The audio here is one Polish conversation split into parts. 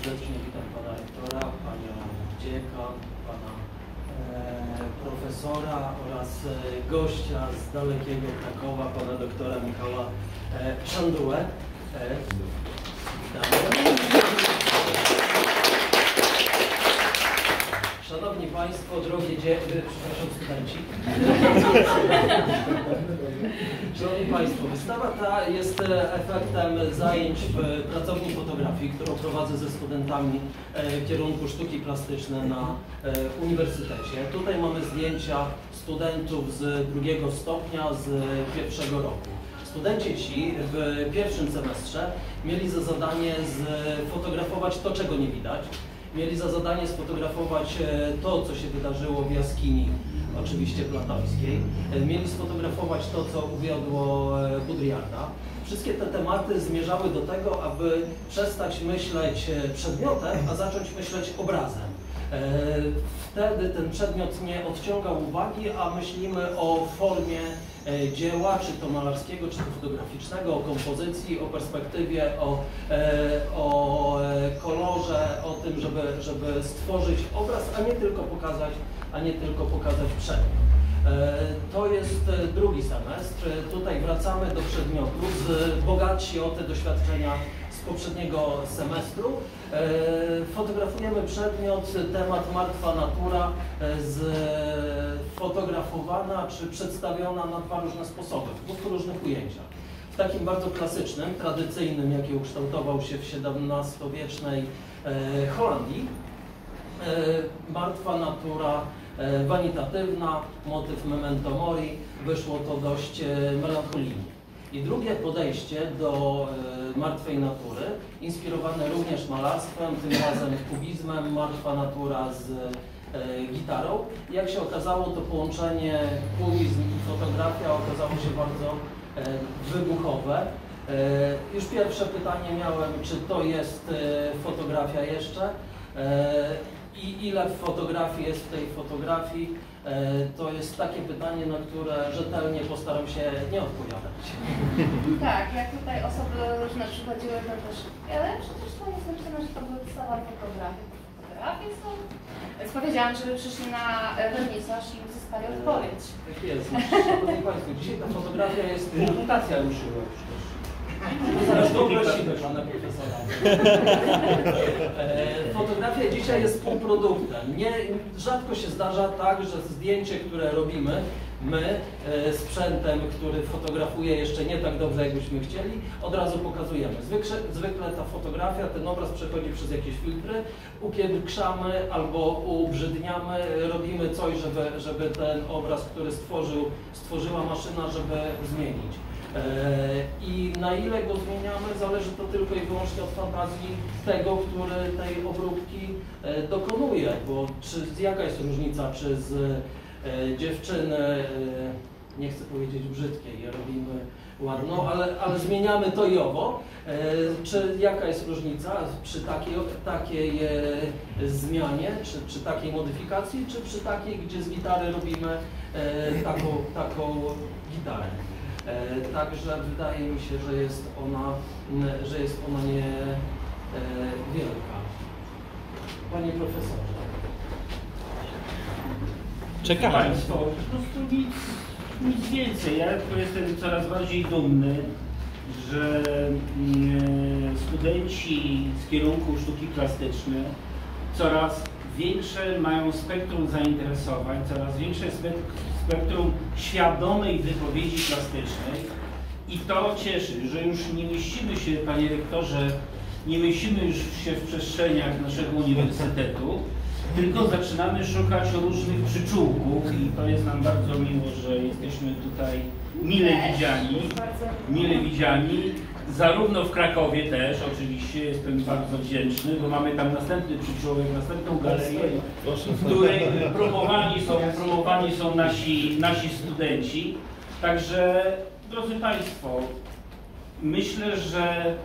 serdecznie witam pana rektora, panią dziekan, pana profesora oraz gościa z dalekiego Krakowa, pana doktora Michała Szandułę. Szanowni Państwo, drogie przepraszam, studenci. Szanowni Państwo, wystawa ta jest efektem zajęć w pracowni fotografii, którą prowadzę ze studentami kierunku sztuki plastyczne na uniwersytecie. Tutaj mamy zdjęcia studentów z drugiego stopnia z pierwszego roku. Studenci ci w pierwszym semestrze mieli za zadanie sfotografować to, czego nie widać. Mieli za zadanie sfotografować to, co się wydarzyło w jaskini, oczywiście platońskiej. Mieli sfotografować to, co uwiodło Baudrillarda. Wszystkie te tematy zmierzały do tego, aby przestać myśleć przedmiotem, a zacząć myśleć obrazem. Wtedy ten przedmiot nie odciągał uwagi, a myślimy o formie dzieła, czy to malarskiego, czy to fotograficznego, o kompozycji, o perspektywie, o kolorze, o tym, żeby stworzyć obraz, a nie tylko pokazać przedmiot. To jest drugi semestr. Tutaj wracamy do przedmiotów, bogatsi o te doświadczenia z poprzedniego semestru. Fotografujemy przedmiot, temat martwa natura, fotografowana czy przedstawiona na dwa różne sposoby, w dwóch różnych ujęciach. W takim bardzo klasycznym, tradycyjnym, jaki ukształtował się w XVII-wiecznej Holandii. Martwa natura wanitatywna, motyw memento mori, wyszło to dość melancholijnie. I drugie podejście do martwej natury, inspirowane również malarstwem, tym razem kubizmem, martwa natura z gitarą. Jak się okazało, to połączenie kubizm i fotografia okazało się bardzo wybuchowe. Już pierwsze pytanie miałem, czy to jest fotografia jeszcze? I ile fotografii jest w tej fotografii? To jest takie pytanie, na które rzetelnie postaram się nie odpowiadać. Tak, jak tutaj osoby różne przychodziły, to też, ale przecież to jest napisane, że to były cała fotografie. Fotografie są. Więc powiedziałam, żeby przyszli na wernisaż i uzyskali odpowiedź. Tak jest. Szanowni Państwo, dzisiaj ta fotografia jest, publikacja ruszyła już też. Zaraz poprosimy pana profesora. Fotografia dzisiaj jest półproduktem. Rzadko się zdarza tak, że zdjęcie, które robimy, my sprzętem, który fotografuje jeszcze nie tak dobrze, jakbyśmy chcieli, od razu pokazujemy. Zwykle ta fotografia, ten obraz przechodzi przez jakieś filtry, upiększamy albo ubrzydniamy, robimy coś, żeby ten obraz, który stworzyła maszyna, żeby zmienić. I na ile go zmieniamy, zależy to tylko i wyłącznie od fantazji tego, który tej obróbki dokonuje, bo jaka jest różnica, czy z dziewczyny, nie chcę powiedzieć brzydkiej, robimy ładną, ale zmieniamy to i owo, czy jaka jest różnica przy takiej zmianie, czy takiej modyfikacji, czy przy takiej, gdzie z gitary robimy taką gitarę. Także wydaje mi się, że jest ona niewielka. Panie profesorze. Czekam. Państwo, po prostu nic więcej. Ja jestem coraz bardziej dumny, że studenci z kierunku sztuki plastycznej coraz większe mają spektrum zainteresowań, coraz większe spektrum świadomej wypowiedzi plastycznej i to cieszy, że już nie mieścimy się, panie rektorze, nie mieścimy już się w przestrzeniach naszego uniwersytetu, tylko zaczynamy szukać różnych przyczółków i to jest nam bardzo miło, że jesteśmy tutaj mile widziani. Zarówno w Krakowie też, oczywiście jestem bardzo wdzięczny, bo mamy tam następny przyczółek, następną galerię, w której promowani są nasi studenci. Także, drodzy Państwo, myślę, że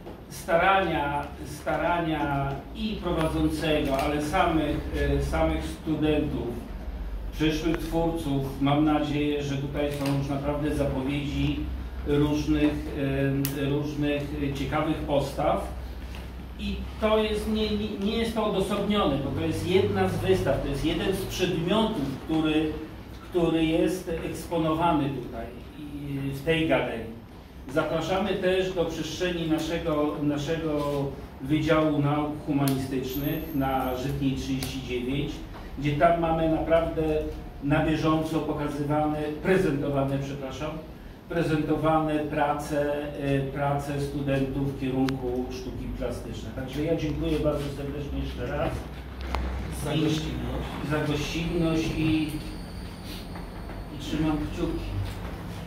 starania i prowadzącego, ale samych studentów, przyszłych twórców, mam nadzieję, że tutaj są już naprawdę zapowiedzi różnych ciekawych postaw. I to jest, nie jest to odosobnione, bo to jest jedna z wystaw, to jest jeden z przedmiotów, który jest eksponowany tutaj w tej galerii. Zapraszamy też do przestrzeni naszego Wydziału Nauk Humanistycznych na Żytniej 39, gdzie tam mamy naprawdę na bieżąco prezentowane prace studentów w kierunku sztuki plastycznej. Także ja dziękuję bardzo serdecznie jeszcze raz Za gościnność. i trzymam kciuki.